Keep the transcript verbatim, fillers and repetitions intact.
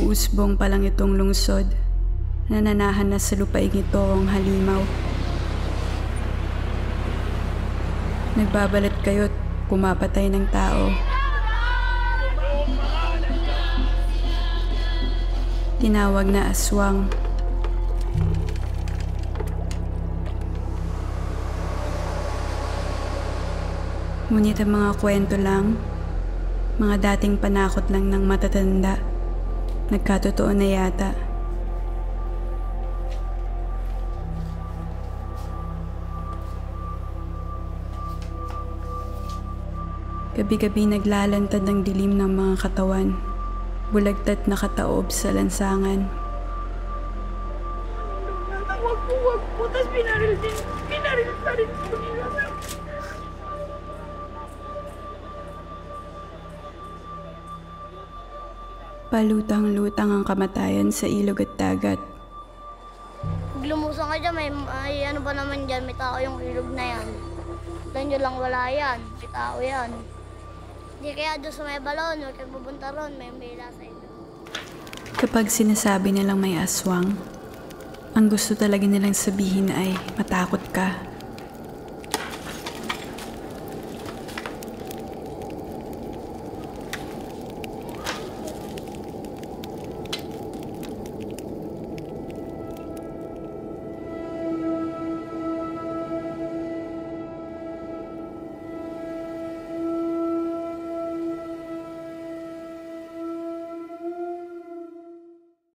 usbong pa lang itong lungsod. Nananahan na sa lupaig ito ang halimaw. Nagbabalat kayo't pumapatay ng tao. Tinawag na aswang. Ngunit ang mga kwento lang, mga dating panakot lang ng matatanda, nagkatotoo na yata. Gabi-gabi naglalantad ng dilim ng mga katawan, bulagtat na kataob sa lansangan. Wag po, wag po, tapos pinaril din, pinaril pa rin po nila. Palutang-lutang ang kamatayan sa ilog at dagat. Pag lumusong ka dyan, may, may ano ba naman dyan, may tao yung ilog na yan. Doon nyo lang wala yan, may tao yan. Hindi kaya doon sa may balon, huwag kayo pupunta ron, may mila sa ito. Kapag sinasabi nilang may aswang, ang gusto talaga nilang sabihin ay matakot ka.